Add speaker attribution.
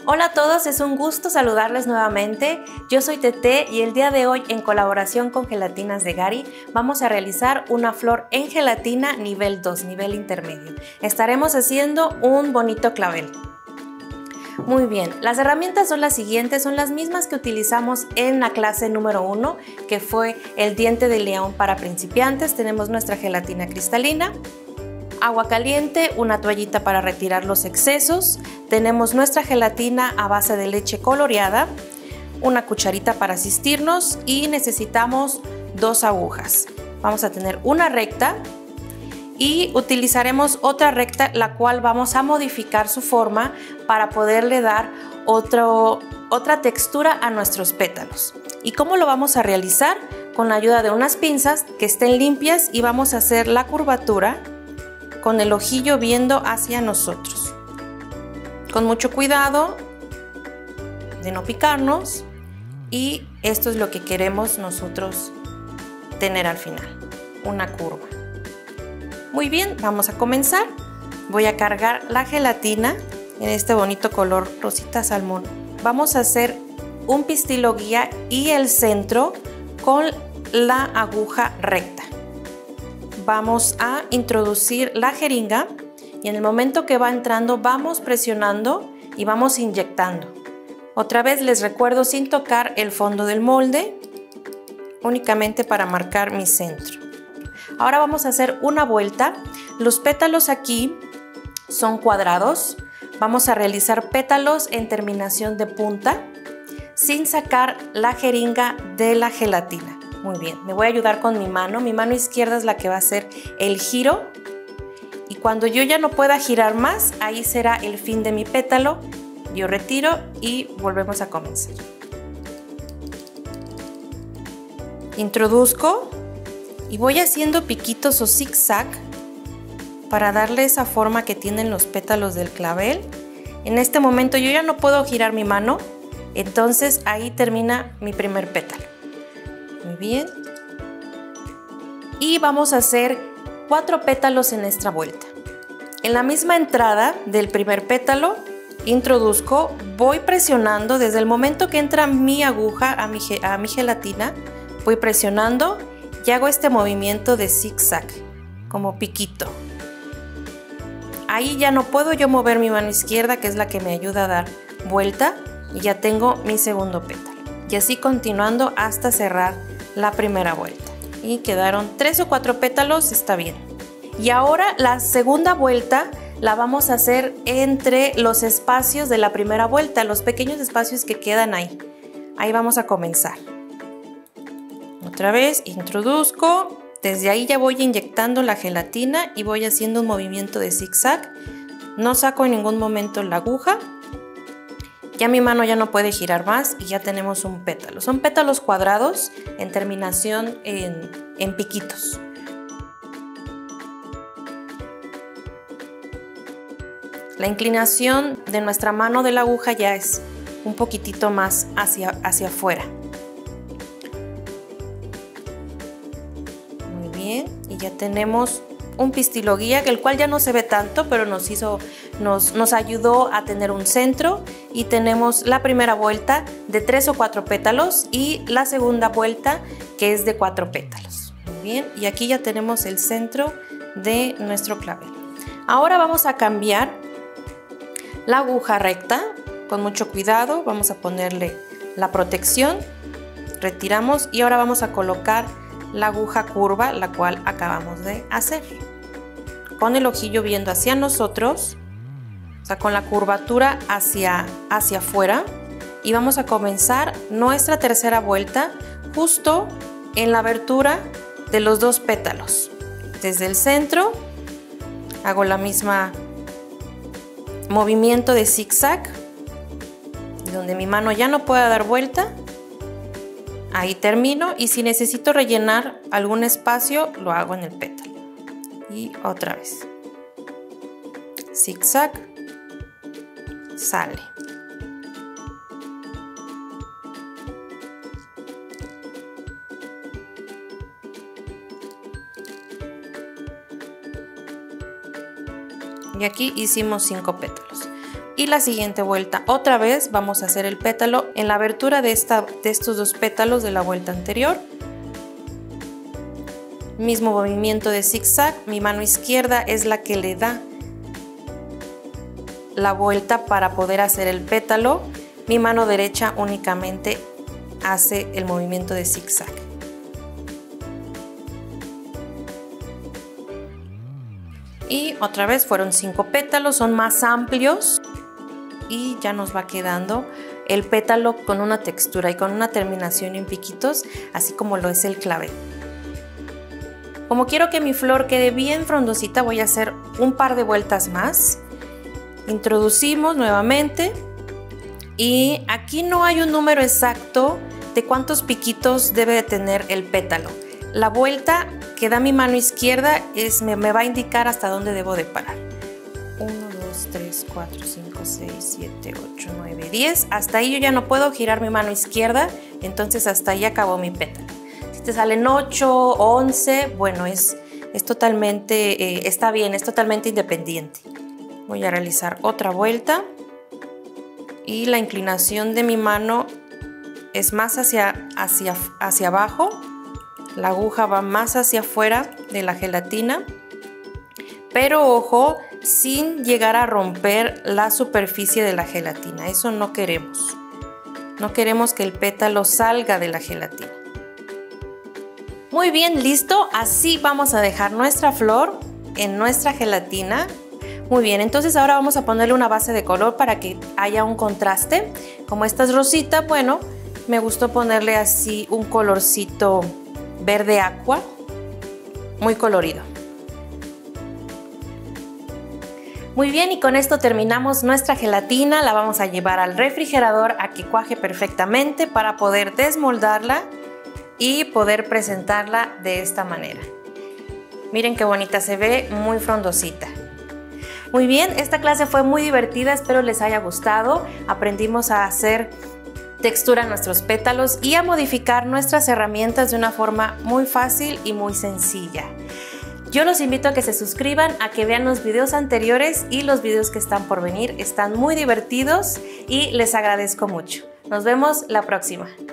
Speaker 1: Hola a todos, es un gusto saludarles nuevamente. Yo soy Tete y el día de hoy, en colaboración con Gelatinas de Gary, vamos a realizar una flor en gelatina nivel 2, nivel intermedio. Estaremos haciendo un bonito clavel. Muy bien, las herramientas son las siguientes, son las mismas que utilizamos en la clase número 1, que fue el diente de león para principiantes. Tenemos nuestra gelatina cristalina, agua caliente, una toallita para retirar los excesos, tenemos nuestra gelatina a base de leche coloreada, una cucharita para asistirnos y necesitamos 2 agujas. Vamos a tener una recta y utilizaremos otra recta, la cual vamos a modificar su forma para poderle dar otra textura a nuestros pétalos. ¿Y cómo lo vamos a realizar? Con la ayuda de unas pinzas que estén limpias y vamos a hacer la curvatura con el ojillo viendo hacia nosotros. Con mucho cuidado de no picarnos, y esto es lo que queremos nosotros tener al final, una curva. Muy bien, vamos a comenzar. Voy a cargar la gelatina en este bonito color rosita salmón. Vamos a hacer un pistilo guía y el centro con la aguja recta. Vamos a introducir la jeringa y en el momento que va entrando vamos presionando y vamos inyectando. Otra vez les recuerdo, sin tocar el fondo del molde, únicamente para marcar mi centro. Ahora vamos a hacer una vuelta. Los pétalos aquí son cuadrados. Vamos a realizar pétalos en terminación de punta sin sacar la jeringa de la gelatina. Muy bien, me voy a ayudar con mi mano izquierda es la que va a hacer el giro, y cuando yo ya no pueda girar más, ahí será el fin de mi pétalo. Yo retiro y volvemos a comenzar. Introduzco y voy haciendo piquitos o zigzag para darle esa forma que tienen los pétalos del clavel. En este momento yo ya no puedo girar mi mano, entonces ahí termina mi primer pétalo. Muy bien. Y vamos a hacer 4 pétalos en esta vuelta. En la misma entrada del primer pétalo, introduzco, voy presionando desde el momento que entra mi aguja a mi gelatina, voy presionando y hago este movimiento de zigzag, como piquito. Ahí ya no puedo yo mover mi mano izquierda, que es la que me ayuda a dar vuelta, y ya tengo mi segundo pétalo. Y así continuando hasta cerrar la primera vuelta. Y quedaron 3 o 4 pétalos, está bien. Y ahora la segunda vuelta la vamos a hacer entre los espacios de la primera vuelta, los pequeños espacios que quedan ahí. Ahí vamos a comenzar. Otra vez introduzco, desde ahí ya voy inyectando la gelatina y voy haciendo un movimiento de zigzag. No saco en ningún momento la aguja. Ya mi mano ya no puede girar más y ya tenemos un pétalo. Son pétalos cuadrados en terminación en piquitos. La inclinación de nuestra mano de la aguja ya es un poquitito más hacia afuera. Muy bien, y ya tenemos un pistilo guía, el cual ya no se ve tanto, pero nos ayudó a tener un centro, y tenemos la primera vuelta de 3 o 4 pétalos y la segunda vuelta que es de 4 pétalos. Muy bien, y aquí ya tenemos el centro de nuestro clavel. Ahora vamos a cambiar la aguja recta con mucho cuidado, vamos a ponerle la protección, retiramos y ahora vamos a colocar la aguja curva, la cual acabamos de hacer, con el ojillo viendo hacia nosotros, o sea, con la curvatura hacia afuera, y vamos a comenzar nuestra tercera vuelta justo en la abertura de los 2 pétalos. Desde el centro hago la misma movimiento de zigzag, donde mi mano ya no pueda dar vuelta. Ahí termino, y si necesito rellenar algún espacio lo hago en el pétalo. Y otra vez zigzag, sale. Y aquí hicimos 5 pétalos. Y la siguiente vuelta otra vez vamos a hacer el pétalo en la abertura de estos dos pétalos de la vuelta anterior. Mismo movimiento de zigzag, mi mano izquierda es la que le da la vuelta para poder hacer el pétalo. Mi mano derecha únicamente hace el movimiento de zigzag. Y otra vez fueron 5 pétalos, son más amplios y ya nos va quedando el pétalo con una textura y con una terminación en piquitos, así como lo es el clavel. Como quiero que mi flor quede bien frondosita, voy a hacer un par de vueltas más. Introducimos nuevamente y aquí no hay un número exacto de cuántos piquitos debe de tener el pétalo. La vuelta que da mi mano izquierda me va a indicar hasta dónde debo de parar. 1, 2, 3, 4, 5, 6, 7, 8, 9, 10. Hasta ahí yo ya no puedo girar mi mano izquierda, entonces hasta ahí acabó mi pétalo. Si te salen 8, 11, bueno, es totalmente, está bien, es totalmente independiente. Voy a realizar otra vuelta y la inclinación de mi mano es más hacia abajo. La aguja va más hacia afuera de la gelatina, pero ojo, sin llegar a romper la superficie de la gelatina. Eso no queremos. No queremos que el pétalo salga de la gelatina. Muy bien, listo. Así vamos a dejar nuestra flor en nuestra gelatina. Muy bien, entonces ahora vamos a ponerle una base de color para que haya un contraste. Como esta es rosita, bueno, me gustó ponerle así un colorcito verde aqua, muy colorido. Muy bien, y con esto terminamos nuestra gelatina. La vamos a llevar al refrigerador a que cuaje perfectamente para poder desmoldarla y poder presentarla de esta manera. Miren qué bonita se ve, muy frondosita. Muy bien, esta clase fue muy divertida, espero les haya gustado. Aprendimos a hacer textura en nuestros pétalos y a modificar nuestras herramientas de una forma muy fácil y muy sencilla. Yo los invito a que se suscriban, a que vean los videos anteriores y los videos que están por venir. Están muy divertidos y les agradezco mucho. Nos vemos la próxima.